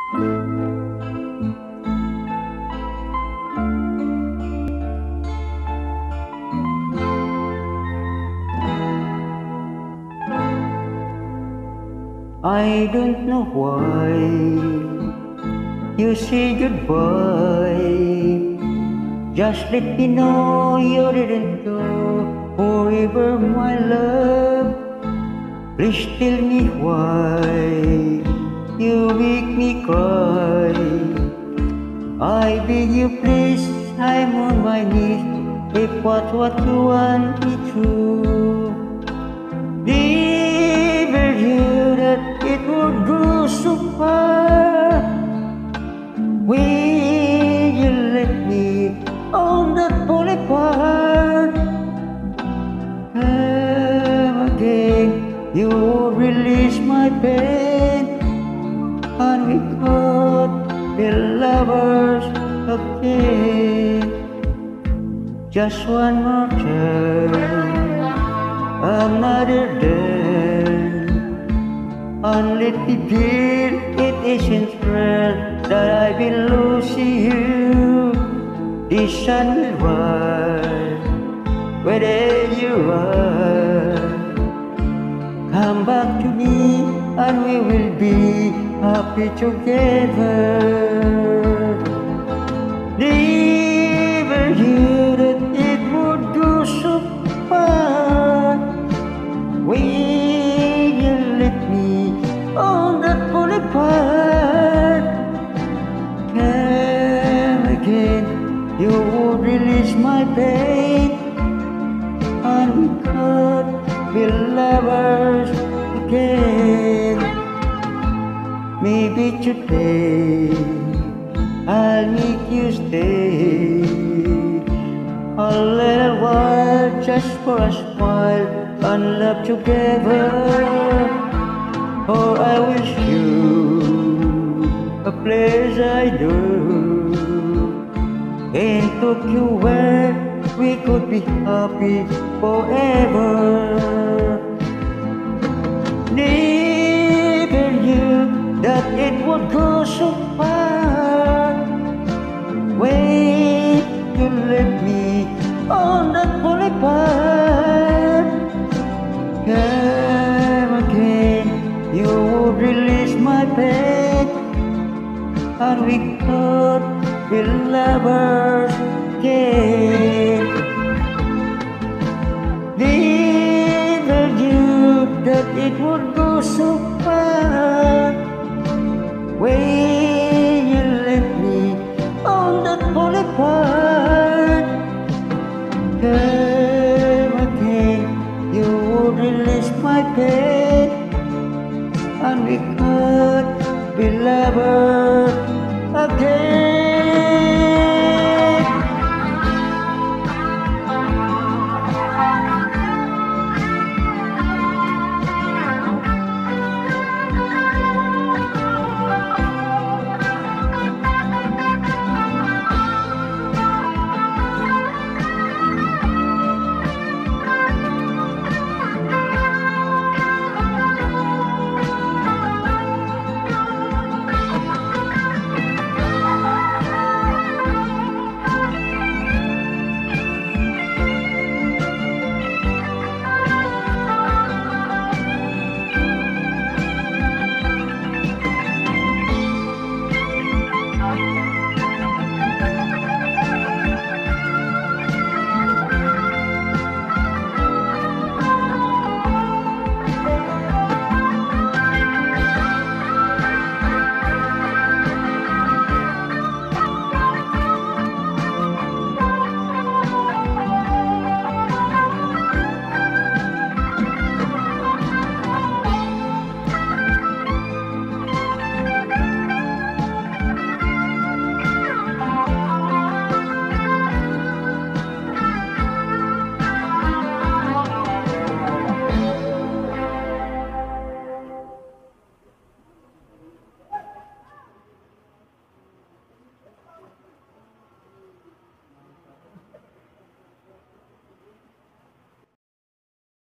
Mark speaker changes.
Speaker 1: I don't know why you say goodbye. Just let me know you didn't go forever, my love. Please tell me why you make me cry. I beg you please, I'm on my knees. If what you want me to. Never knew that it would go so far. When you let me on that boulevard, come again, you will release my pain, and we could be lovers again. Just one more time, another day, and let me feel it isn't real that I've been losing you. The sun will rise wherever you are. Come back to me and we will be happy together. Never knew that it would go so far. When you let me on that boulevard, come again, you would release my pain, and we could be lovers again. Maybe today I'll make you stay a little while, just for a smile and love together. Or I wish you a place I do in Tokyo where we could be happy forever. Never knew that it would go so far. When you let me on that boulevard, come again, you would release my pain, and we could be lovers again. Never knew that it would go so far. When you let me on that boulevard, come again, you would release my pain, and we could be lovers again.